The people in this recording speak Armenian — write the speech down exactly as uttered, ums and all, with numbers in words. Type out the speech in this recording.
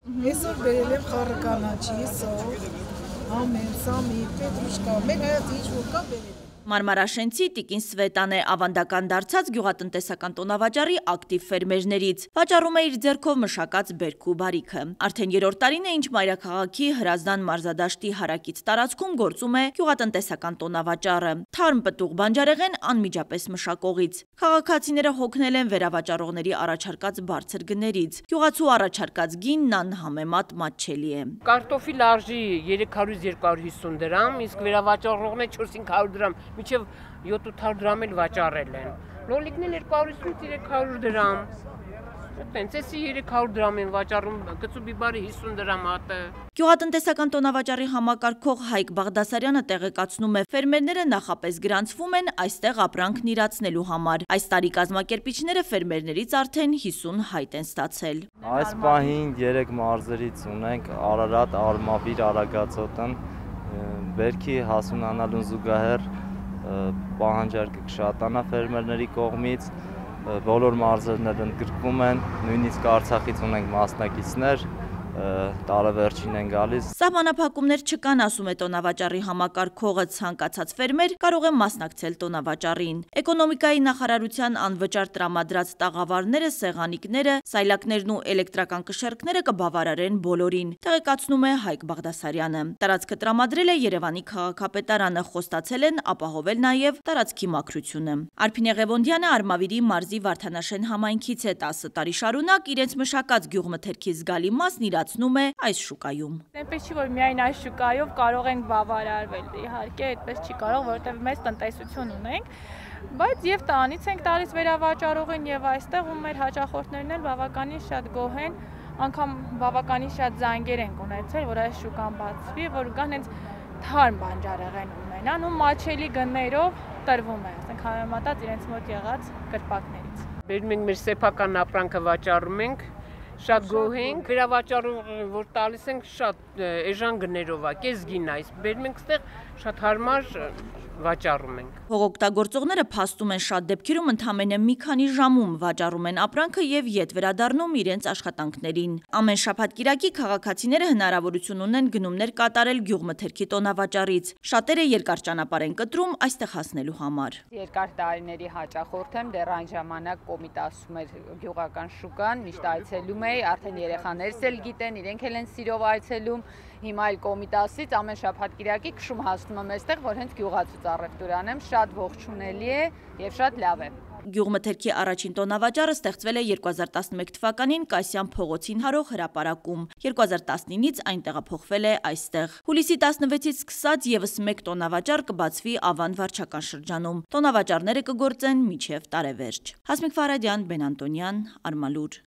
Այսօր բերել եմ խառը կանաչի, սով, ամեն, սամի, պետրուշկա, մեկ հայաց ինչ-որ կա բերել եմ։ Մարմարաշենցի Տիկին Սվետան է ավանդական դարձած գյուղատնտեսական տոնավաճառի ակտիվ ֆերմերներից։ Վաճառում է իր ձեռքով մշակած բերք ու բարիքը։ Արդեն երրորդ տարին է, ինչ մայրաքաղաքի Հրազդան մարզադաշտի հարակից տարածքում գործում է գյուղատնտեսական տոնավաճառը։ Թարմ պտուղ բանջարեղեն անմիջապես մշակողից։ Քաղաքացիները հոգնել են վերավաճառողների առաջարկած բարձր գներից։ Գյուղացու առաջարկած գինն անհամեմատ մատչելի է։ Կարտոֆիլ արժի երեք հարյուր երկու հարյուր հիսուն դրամ, իսկ վերավաճառողն է չորս-հինգ հարյուր դրամ, մինչև յոթ-ութ հարյուր դրամ էլ վաճառել են։ Լոլիկն էլ երկու հարյուր երեք հարյուր դրամ։ Տենց էսի երեք հարյուր դրամ են վաճառում, գծու բիբարի հիսուն դրամ հատը։ Գյուղատնտեսական տոնավաճառի համակարգող Հայկ Բաղդասարյանը տեղեկացնում է, ֆերմերները նախապես գրանցվում են այստեղ ապրանքն իրացնելու համար։ Այս տարի կազմակերպիչները ֆերմերներից արդեն հիսուն հայտ են ստացել։ Այս պահին երեք մարզերից ունենք Արարատ, Արմավիր, Արագածոտն, բերքի հասունանալուն զուգահեռ պահանջարկը կշատանա ֆերմերների կողմից, բոլոր մարզերներ ընդգրկվում են, նույնիսկ Արցախից ունենք մասնակիցներ, տարեվերջին են գալիս։ Սահմանափակումներ չկան, ասում է տոնավաճառի համակարգողը, ցանկացած ֆերմեր կարող է մասնակցել տոնավաճառին։ Էկոնոմիկայի նախարարության անվճար տրամադրած տաղավարները, սեղանիկները, սայլակներն ու էլեկտրական կշեռքները կբավարարեն բոլորին, տեղեկացնում է Հայկ Բաղդասարյանը։ Տարածքը տրամադրել է Երևանի քաղաքապետարանը, խոստացել են ապահովել նաև տարածքի մաքրությունը։ Արփինե Ղևոնդյանը Արմավիրի մարզի Վարդանաշեն համայնքից է, տասը տարի շարունակ իրենց մշակած գյուղմթերքի զգալի մասն իրացնում է այս շուկայում։ Այնպես չի, որ միայն այս շուկայով կարող ենք բավարարվել, իհարկե, այդպես չի կարող, որովհետև մեծ տնտեսություն ունենք, բայց եւ տանից ենք տալիս վերավաճառողին եւ այստեղ ու մեր հաճախորդներն էլ բավականին շատ գոհ են, անգամ բավականին շատ զանգեր ենք ունեցել, որ այս շուկան բացվի, որ գան հենց թարմ բանջարեղեն ունենան ու մատչելի գներով տրվում է, ասենք համեմատած իրենց մոտ եղած կրպակներից։ Բերում ենք մեր սեփական ապրանքը վաճառում ենք, շատ գոհ ենք, վերավաճառում որ տալիս ենք շատ էժան գներով է, կես գին է, բերում ենք ստեղ շատ հարմար վաճառում ենք։ Հողօգտագործողները փաստում են, շատ դեպքերում ընդամենը մի քանի ժամում վաճառում են ապրանքը եւ ետ վերադառնում իրենց աշխատանքներին։ Ամեն շաբաթ-կիրակի քաղաքացիները հնարավորություն ունեն գնումներ կատարել գյուղմթերքի տոնավաճառից։ Շատերը երկար ճանապարհ են կտրում այստեղ հասնելու համար։ Երկար տարիների հաճախորդ եմ, դեռ այն ժամանակ կոմիտասում էր գյուղական շուկան, միշտ այցելում էի, արդեն երեխաներս էլ գիտեն, իրենք էլ են սիրով այցելում։ Հիմա էլ կոմիտասից ամեն շաբաթ-կիրակի քշում հասնում եմ այստեղ, որ հենց գյուղացու առևտուր անեմ, շատ ողջունելի է եւ շատ լավ է։ Գյուղմթերքի առաջին տոնավաճառը ստեղծվել է երկու հազար տասնմեկ թվականին Կասյան փողոցին հարող հրապարակում։ երկու հազար տասնինից այն տեղափոխվել է այստեղ։ Հուլիսի տասնվեցից սկսած եւս մեկ տոնավաճառ կբացվի Ավան վարչական շրջանում։ Տոնավաճառները կգործեն մինչև տարեվերջ։ Հասմիկ Ֆարադյան, Բեն Անտոնյան, Արմալուր։